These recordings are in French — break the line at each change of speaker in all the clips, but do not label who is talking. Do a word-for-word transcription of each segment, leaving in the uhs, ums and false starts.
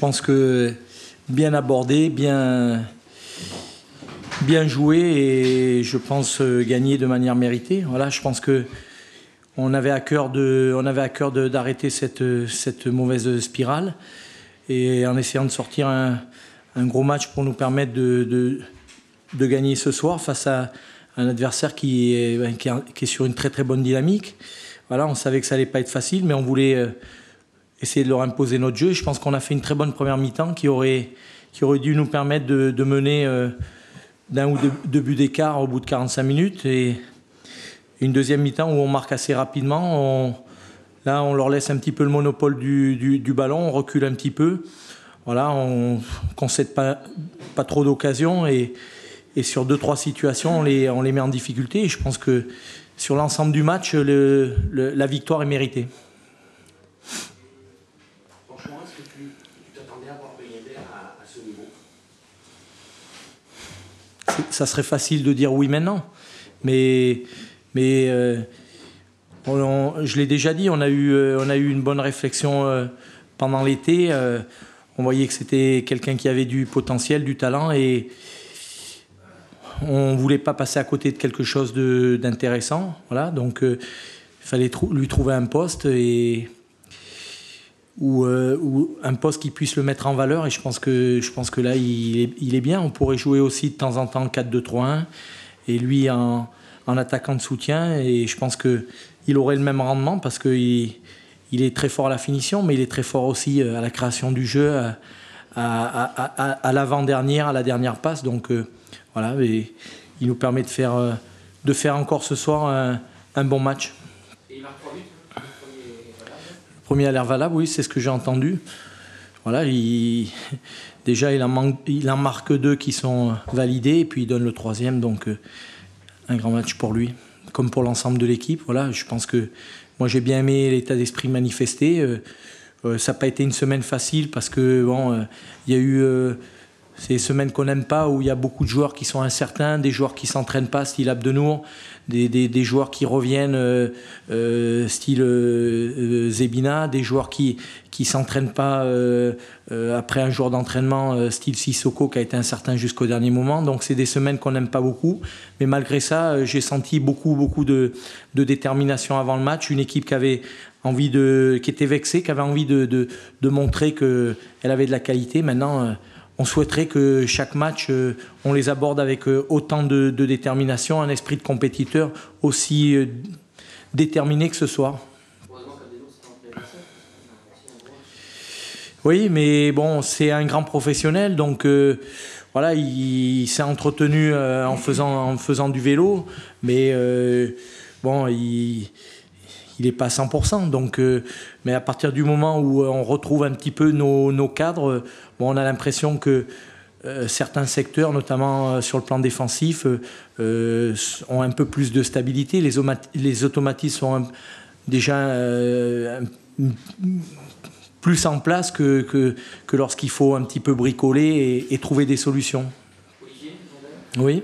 pense que bien abordé, bien, bien joué et je pense gagner de manière méritée. Voilà, je pense que on avait à cœur de, on avait à cœur de, d'arrêter cette, cette mauvaise spirale et en essayant de sortir un, un gros match pour nous permettre de, de, de gagner ce soir face à un adversaire qui est, qui est, qui est sur une très très bonne dynamique. Voilà, on savait que ça allait pas être facile, mais on voulait essayer de leur imposer notre jeu. Je pense qu'on a fait une très bonne première mi-temps qui aurait, qui aurait dû nous permettre de, de mener euh, d'un ou deux, deux buts d'écart au bout de quarante-cinq minutes. Et une deuxième mi-temps où on marque assez rapidement. On, là, on leur laisse un petit peu le monopole du, du, du ballon, on recule un petit peu. Voilà, on ne concède pas, pas trop d'occasions et, et sur deux, trois situations, on les, on les met en difficulté. Et je pense que sur l'ensemble du match, le, le, la victoire est méritée.
Franchement, est-ce que tu t'attendais à voir Ben Yedder à, à ce niveau?
Ça serait facile de dire oui maintenant, mais, mais euh, on, on, je l'ai déjà dit, on a eu, euh, on a eu une bonne réflexion euh, pendant l'été. Euh, on voyait que c'était quelqu'un qui avait du potentiel, du talent et on ne voulait pas passer à côté de quelque chose de, d'intéressant. Voilà, donc il euh, fallait trou- lui trouver un poste et, ou, euh, ou un poste qui puisse le mettre en valeur. Et je pense que, je pense que là, il est, il est bien. On pourrait jouer aussi de temps en temps quatre deux trois un et lui en, en attaquant de soutien. Et je pense qu'il aurait le même rendement parce qu'il il est très fort à la finition, mais il est très fort aussi à la création du jeu, à, à, à, à, à l'avant-dernière, à la dernière passe. Donc, euh, voilà, et il nous permet de faire, de faire encore ce soir un, un bon match.
Et il marque trois buts, le premier valable.
Le premier a l'air valable, oui, c'est ce que j'ai entendu. Voilà, il, déjà il en, manque, il en marque deux qui sont validés et puis il donne le troisième, donc euh, un grand match pour lui, comme pour l'ensemble de l'équipe. Voilà, je pense que moi j'ai bien aimé l'état d'esprit manifesté. Euh, euh, ça n'a pas été une semaine facile parce que bon, euh, il y a eu euh, ces semaines qu'on n'aime pas où il y a beaucoup de joueurs qui sont incertains, des joueurs qui ne s'entraînent pas, style Abdenour, des, des, des joueurs qui reviennent, euh, euh, style euh, Zebina, des joueurs qui ne s'entraînent pas euh, euh, après un jour d'entraînement, euh, style Sissoko qui a été incertain jusqu'au dernier moment. Donc c'est des semaines qu'on n'aime pas beaucoup. Mais malgré ça, euh, j'ai senti beaucoup, beaucoup de, de détermination avant le match. Une équipe qui avait envie de, qui était vexée, qui avait envie de, de, de montrer qu'elle avait de la qualité. Maintenant, euh, on souhaiterait que chaque match, euh, on les aborde avec euh, autant de, de détermination, un esprit de compétiteur aussi euh, déterminé que ce soir. Oui, mais bon, c'est un grand professionnel, donc euh, voilà, il, il s'est entretenu euh, en, faisant, en faisant du vélo, mais euh, bon, il il n'est pas à cent pour cent. Donc, euh, mais à partir du moment où on retrouve un petit peu nos, nos cadres, bon, on a l'impression que euh, certains secteurs, notamment euh, sur le plan défensif, euh, ont un peu plus de stabilité. Les, les automatismes sont un, déjà euh, un, plus en place que, que, que lorsqu'il faut un petit peu bricoler et, et trouver des solutions.
Olivier,
oui.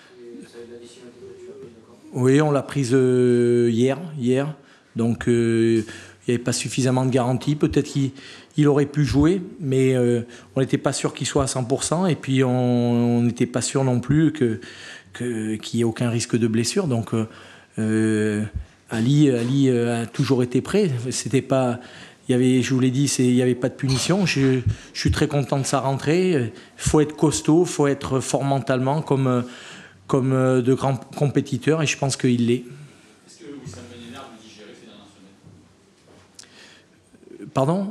Oui, on l'a prise euh, hier, hier. Donc, euh, il n'y avait pas suffisamment de garantie. Peut-être qu'il il aurait pu jouer, mais euh, on n'était pas sûr qu'il soit à cent pour cent. Et puis, on n'était pas sûr non plus que, que, qu'il n'y ait aucun risque de blessure. Donc, euh, Ali, Ali a toujours été prêt. C'était pas, il y avait, je vous l'ai dit, c'est, il n'y avait pas de punition. Je, je suis très content de sa rentrée. Il faut être costaud, il faut être fort mentalement, comme, comme de grands compétiteurs. Et je pense qu'il l'est. Pardon ?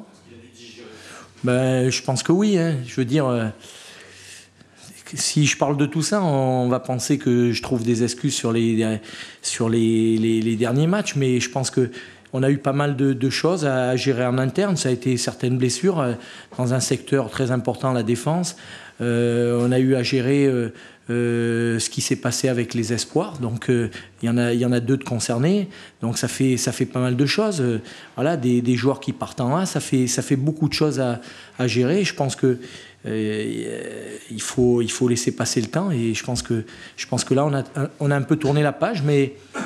Ben, je pense que oui. Hein. Je veux dire, euh, si je parle de tout ça, on va penser que je trouve des excuses sur les, sur les, les, les derniers matchs, mais je pense qu'on a eu pas mal de, de choses à gérer en interne. Ça a été certaines blessures euh, dans un secteur très important, la défense. Euh, on a eu à gérer euh, euh, ce qui s'est passé avec les espoirs. Donc, euh, il y en a, il y en a deux de concernés. Donc, ça fait, ça fait pas mal de choses. Euh, voilà, des, des joueurs qui partent en A, ça fait, ça fait beaucoup de choses à, à gérer. Je pense que euh, il faut, il faut laisser passer le temps. Et je pense que, je pense que là, on a, on a un peu tourné la page, mais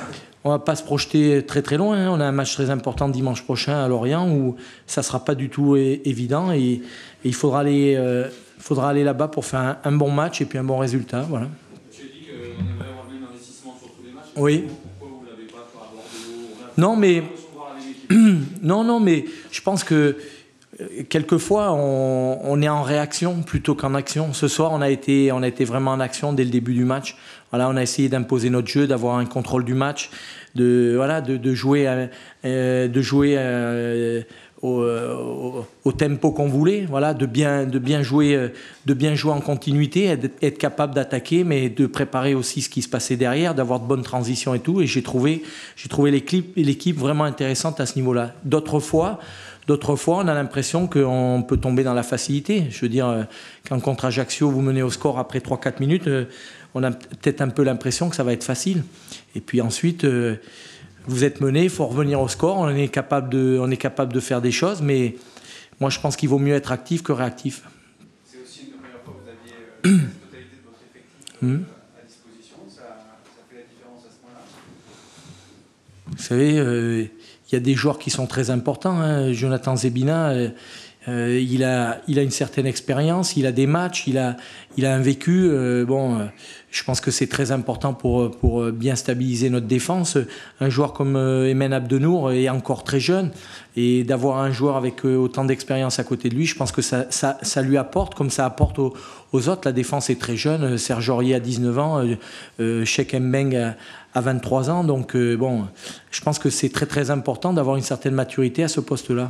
on va pas se projeter très très loin. Hein. On a un match très important dimanche prochain à Lorient où ça sera pas du tout é évident et, et il faudra aller, euh, faudra aller là-bas pour faire un, un bon match et puis un bon résultat. Voilà.
Tu as dit qu'on aimerait avoir le même investissement sur tous les matchs.
Oui.
Pourquoi vous l'avez pas par Bordeaux?
Non mais non non mais je pense que quelquefois, on, on est en réaction plutôt qu'en action. Ce soir, on a été, on a été vraiment en action dès le début du match. Voilà, on a essayé d'imposer notre jeu, d'avoir un contrôle du match, de, voilà, de, de jouer, euh, de jouer euh, au, au, au tempo qu'on voulait. Voilà, de bien, de bien jouer, de bien jouer en continuité, être, être capable d'attaquer, mais de préparer aussi ce qui se passait derrière, d'avoir de bonnes transitions et tout. Et j'ai trouvé, j'ai trouvé l'équipe vraiment intéressante à ce niveau-là. D'autres fois. D'autres fois, on a l'impression qu'on peut tomber dans la facilité. Je veux dire, quand contre Ajaccio, vous menez au score après trois quatre minutes, on a peut-être un peu l'impression que ça va être facile. Et puis ensuite, vous êtes mené, il faut revenir au score, on est capable de, on est capable de faire des choses, mais moi je pense qu'il vaut mieux être actif que réactif.
C'est aussi une première fois que vous aviez euh, la totalité de votre effectif euh, mmh. à disposition. Ça, ça fait la différence à ce moment-là.
Vous savez... Euh, il y a des joueurs qui sont très importants. Hein. Jonathan Zebina, euh, euh, il, a, il a une certaine expérience, il a des matchs, il a, il a un vécu. Euh, bon, euh, je pense que c'est très important pour, pour bien stabiliser notre défense. Un joueur comme euh, Emen Abdenour est encore très jeune. Et d'avoir un joueur avec euh, autant d'expérience à côté de lui, je pense que ça, ça, ça lui apporte, comme ça apporte aux, aux autres. La défense est très jeune. Serge Aurier a dix-neuf ans, euh, euh, Cheikh Mbeng a, à vingt-trois ans, donc euh, bon, je pense que c'est très très important d'avoir une certaine maturité à ce poste-là.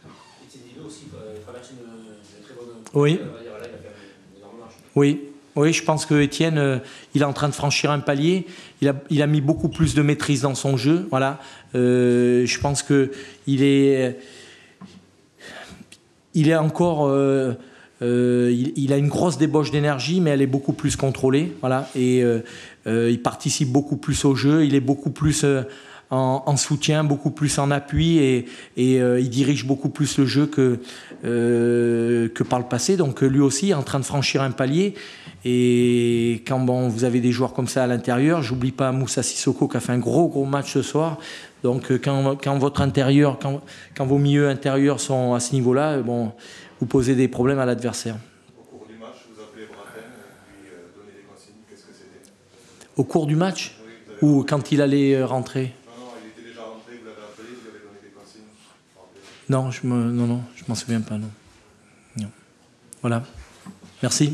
Oui. Oui, oui, je pense que Étienne, euh, il est en train de franchir un palier. Il a, il a mis beaucoup plus de maîtrise dans son jeu. Voilà, euh, je pense que il est, il est encore. Euh, Euh, il, il a une grosse débauche d'énergie, mais elle est beaucoup plus contrôlée. Voilà, et euh, euh, il participe beaucoup plus au jeu. Il est beaucoup plus euh, en, en soutien, beaucoup plus en appui, et, et euh, il dirige beaucoup plus le jeu que euh, que par le passé. Donc lui aussi est en train de franchir un palier. Et quand bon, vous avez des joueurs comme ça à l'intérieur, j'oublie pas Moussa Sissoko qui a fait un gros gros match ce soir. Donc quand, quand votre intérieur, quand, quand vos milieux intérieurs sont à ce niveau-là, bon. Vous posez des problèmes à l'adversaire.
Au cours du match, vous appelez Braten et puis euh, donnez des consignes. Qu'est-ce que c'était?
Au cours du match?
Oui,
ou quand il allait rentrer?
Non, non, il était déjà rentré, vous l'avez appelé, vous lui avez donné des consignes.
Non, je me, non, non, je m'en souviens pas, non. non. Voilà. Merci.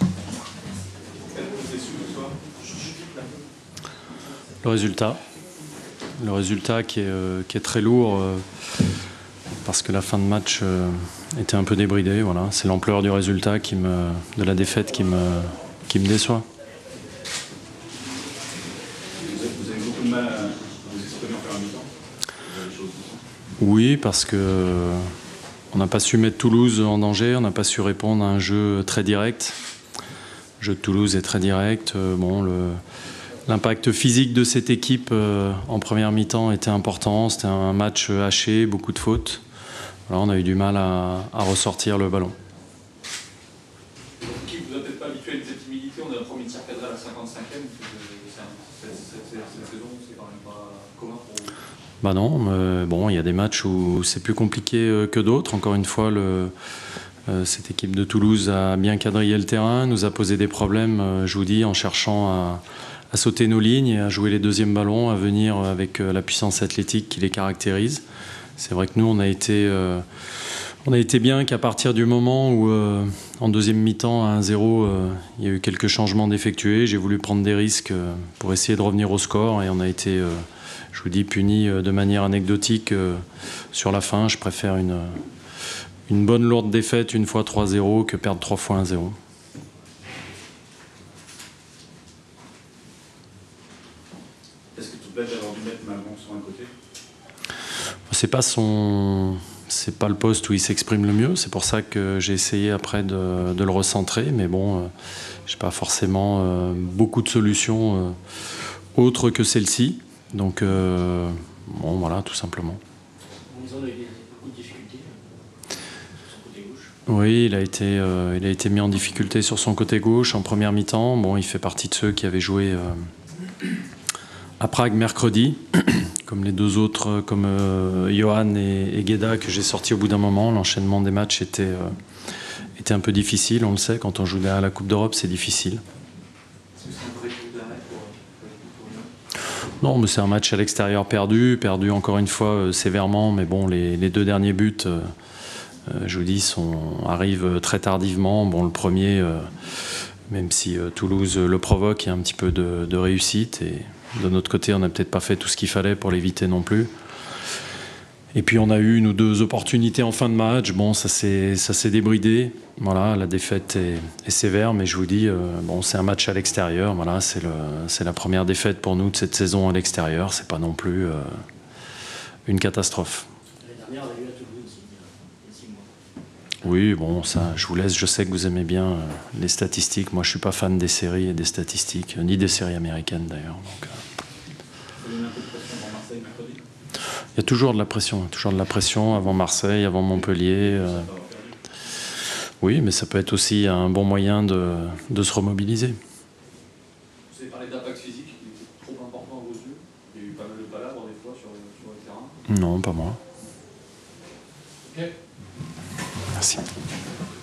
Le résultat. Le résultat qui est, euh, qui est très lourd. Euh, parce que la fin de match euh, était un peu débridée. Voilà. C'est l'ampleur du résultat, qui me, de la défaite qui me, qui me déçoit.
Vous avez beaucoup de mal à vous exprimer en première mi-temps?
Oui, parce que euh, on n'a pas su mettre Toulouse en danger, on n'a pas su répondre à un jeu très direct. Le jeu de Toulouse est très direct. Euh, bon, le, l'impact physique de cette équipe euh, en première mi-temps était important. C'était un match haché, beaucoup de fautes. Alors on a eu du mal à, à ressortir le ballon.
Qui vous a peut-être pas habitué à cette timidité? On a le premier tir cadré à la cinquante-cinquième. Cette, cette, cette, cette saison, c'est quand même pas commun pour vous?
Bah non, mais bon, il y a des matchs où c'est plus compliqué que d'autres. Encore une fois, le, euh, cette équipe de Toulouse a bien quadrillé le terrain, nous a posé des problèmes, euh, je vous dis, en cherchant à, à sauter nos lignes et à jouer les deuxièmes ballons, à venir avec la puissance athlétique qui les caractérise. C'est vrai que nous, on a été, euh, on a été bien qu'à partir du moment où, euh, en deuxième mi-temps, à un zéro, euh, il y a eu quelques changements d'effectués. J'ai voulu prendre des risques euh, pour essayer de revenir au score et on a été, euh, je vous dis, punis de manière anecdotique euh, sur la fin. Je préfère une, une bonne lourde défaite une fois trois zéro que perdre trois fois un zéro.
Est-ce que tout bête d'avoir dû mettre Malbon sur un côté?
C'est pas son, c'est pas le poste où il s'exprime le mieux. C'est pour ça que j'ai essayé après de, de le recentrer. Mais bon, euh, j'ai pas forcément euh, beaucoup de solutions euh, autres que celle-ci. Donc, euh, bon, voilà, tout simplement.
Ils ont eu beaucoup de difficultés sur son côté gauche.
Oui, il a été, euh, il a été mis en difficulté sur son côté gauche en première mi-temps. Bon, il fait partie de ceux qui avaient joué euh, à Prague mercredi, comme les deux autres, comme euh, Johan et, et Gueda, que j'ai sorti au bout d'un moment. L'enchaînement des matchs était, euh, était un peu difficile, on le sait, quand on joue à la Coupe d'Europe, c'est difficile.
Est-ce que c'est un vrai coup d'arrêt pour, pour, pour
Non, mais c'est un match à l'extérieur perdu, perdu encore une fois euh, sévèrement, mais bon, les, les deux derniers buts, euh, euh, je vous dis, sont, arrivent très tardivement. Bon, le premier, euh, même si euh, Toulouse le provoque, il y a un petit peu de, de réussite, et de notre côté, on n'a peut-être pas fait tout ce qu'il fallait pour l'éviter non plus. Et puis on a eu une ou deux opportunités en fin de match. Bon, ça s'est ça s'est débridé. Voilà, la défaite est, est sévère, mais je vous dis, euh, bon, c'est un match à l'extérieur. Voilà, c'est le c'est la première défaite pour nous de cette saison à l'extérieur. C'est pas non plus euh, une catastrophe.
L'année dernière, on a eu à Toulouse aussi, il y a six mois.
Oui, bon, ça, je vous laisse. Je sais que vous aimez bien euh, les statistiques. Moi, je suis pas fan des séries et des statistiques, ni des séries américaines d'ailleurs. Donc, euh,
Ça donne un peu de pression pour Marseille mercredi.
il y a toujours de la pression, toujours de la pression avant Marseille, avant Montpellier. euh, Oui, mais ça peut être aussi un bon moyen de, de se remobiliser.
Vous avez parlé d'impact physique, il était trop important à vos yeux. Il y a eu pas mal de palabres des fois sur, sur le terrain.
Non, pas moi.
Ok.
Merci.